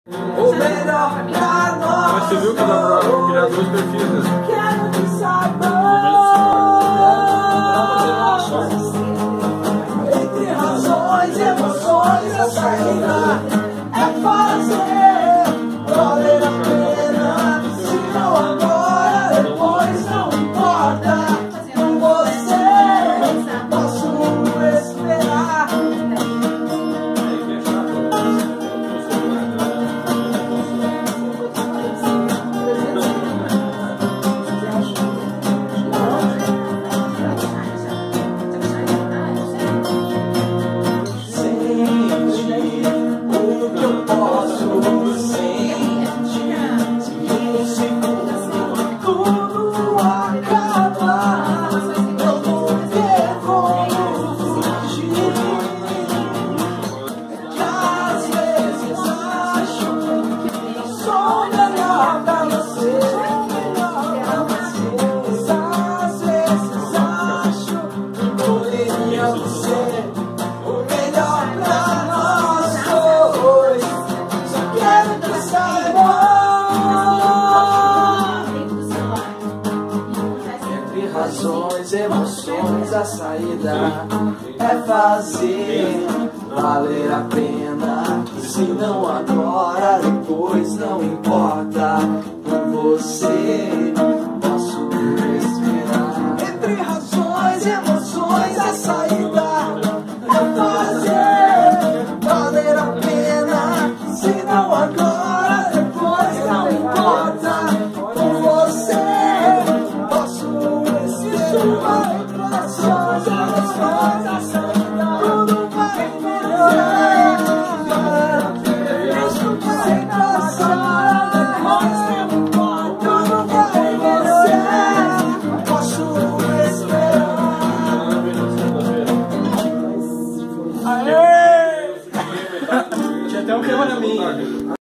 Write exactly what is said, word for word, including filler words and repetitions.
O melhor pra nós. Mas você viu que dá pra criar dois perfis, né? Quero te saber. Entre razões e emoções, a saída é fazer valer a pena. Se não agora, depois não importa. Com você posso esperar. Razões, emoções, a saída é fazer valer a pena. Se não agora, depois não importa. Por você posso esperar. Entre razões, emoções, a saída é fazer valer a pena. Se não agora, depois não importa. Por você tudo vai melhorar. Mesmo que sem passar, tudo vai melhorar. Posso esperar. Aê! Tinha até um clima na minha.